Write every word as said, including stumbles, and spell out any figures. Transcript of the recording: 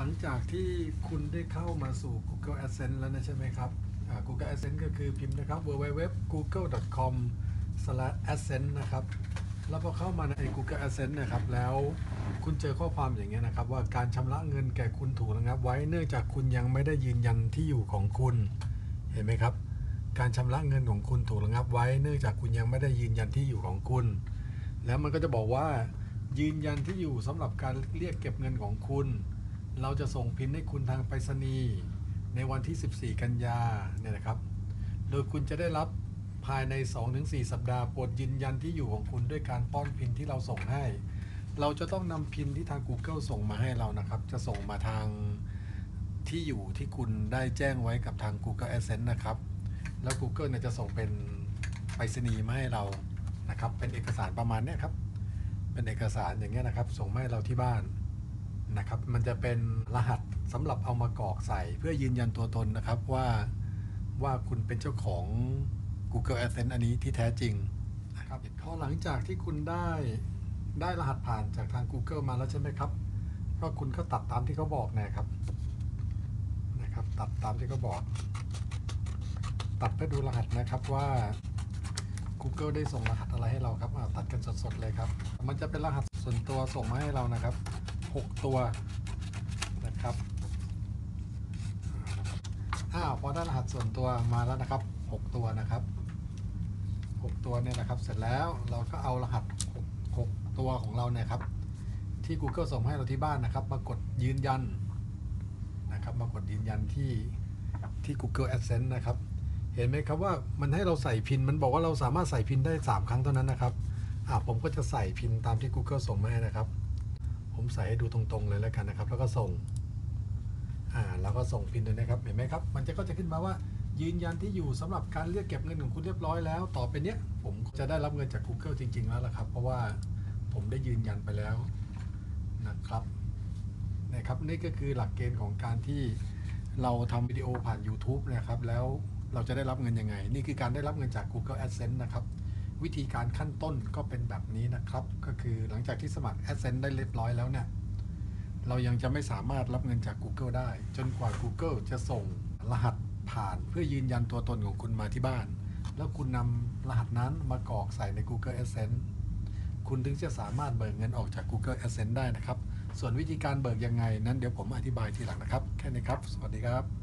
ลังจากที่คุณได้เข้ามาสู่ Google Adsense แล้วนะใช่ไหมครับ Google Adsense ก็คือพิมพ์นะครับ ดับเบิลยู ดับเบิลยู ดับเบิลยู ดอท กูเกิล ดอท คอม สแลช แอดเซนส์ นะครับแล้วพอเข้ามาใน Google Adsense นะครับแล้วคุณเจอข้อความอย่างเงี้ยนะครับว่าการชำระเงินแก่คุณถูกระงับไว้เนื่องจากคุณยังไม่ได้ยืนยันที่อยู่ของคุณเห็นไหมครับการชำระเงินของคุณถูกระงับไว้เนื่องจากคุณยังไม่ได้ยืนยันที่อยู่ของคุณแล้วมันก็จะบอกว่ายืนยันที่อยู่สำหรับการเรียกเก็บเงินของคุณเราจะส่งพินให้คุณทางไปรษณีย์ในวันที่สิบสี่กันยาเนี่ยนะครับโดยคุณจะได้รับภายใน สองถึงสี่ สัปดาห์โปรดยืนยันที่อยู่ของคุณด้วยการป้อนพินที่เราส่งให้เราจะต้องนำพินที่ทาง Google ส่งมาให้เรานะครับจะส่งมาทางที่อยู่ที่คุณได้แจ้งไว้กับทาง Google Adsense นะครับแล้ว Google เนี่ยจะส่งเป็นไปรษณีย์มาให้เรานะครับเป็นเอกสารประมาณนี้ครับเป็นเอกสารอย่างเงี้ยนะครับส่งมาให้เราที่บ้านนะครับมันจะเป็นรหัสสำหรับเอามากรอกใส่เพื่อยืนยันตัวตนนะครับว่าว่าคุณเป็นเจ้าของ Google Adsense อันนี้ที่แท้จริงนะครับพอหลังจากที่คุณได้ได้รหัสผ่านจากทาง Google มาแล้วใช่ไหมครับก็คุณก็ตัดตามที่เขาบอกนะครับนะครับตัดตามที่เขาบอกตัดเพื่อดูรหัสนะครับว่า Google ได้ส่งรหัสอะไรให้เราครับตัดกันสดๆเลยครับมันจะเป็นรหัสส่วนตัวส่งมาให้เรานะครับหกตัวนะครับอ้าวพอได้รหัสส่วนตัวมาแล้วนะครับหกตัวนะครับหกตัวเนี่ยนะครับเสร็จแล้วเราก็เอารหัสหกตัวของเราเนี่ยครับที่ Google ส่งให้เราที่บ้านนะครับมากดยืนยันนะครับมากดยืนยันที่ที่ Google Adsense นะครับเห็นไหมครับว่ามันให้เราใส่พินมันบอกว่าเราสามารถใส่พินได้สามครั้งเท่านั้นนะครับอ่าผมก็จะใส่พินตามที่ Google ส่งมาให้นะครับผมใส่ให้ดูตรงๆเลยแล้วกันนะครับแล้วก็ส่งอ่าแล้วก็ส่งพินเลยนะครับเห็นไหมครับมันจะก็จะขึ้นมาว่ายืนยันที่อยู่สำหรับการเรียกเก็บเงินของคุณเรียบร้อยแล้วต่อไปเนี้ยผมจะได้รับเงินจาก Google จริงๆแล้วล่ะครับเพราะว่าผมได้ยืนยันไปแล้วนะครับนะครับนี่ก็คือหลักเกณฑ์ของการที่เราทำวิดีโอผ่าน YouTube นะครับแล้วเราจะได้รับเงินยังไงนี่คือการได้รับเงินจาก Google Adsense นะครับวิธีการขั้นต้นก็เป็นแบบนี้นะครับก็คือหลังจากที่สมัคร Adsense ได้เรียบร้อยแล้วเนี่ยเรายังจะไม่สามารถรับเงินจาก Google ได้จนกว่า Google จะส่งรหัสผ่านเพื่อยืนยันตัวตนของคุณมาที่บ้านแล้วคุณนำรหัสนั้นมากรอกใส่ใน Google Adsense คุณถึงจะสามารถเบิกเงินออกจาก Google Adsense ได้นะครับส่วนวิธีการเบิกยังไงนั้นเดี๋ยวผมอธิบายทีหลังนะครับแค่นี้ครับสวัสดีครับ